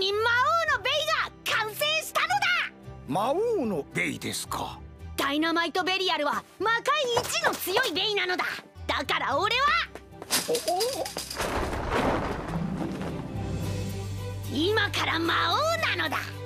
新魔王のベイが完成したのだ。 魔王のベイですか。 ダイナマイトベリアルは魔界一の強いベイなのだ。だから俺は今から魔王なのだ。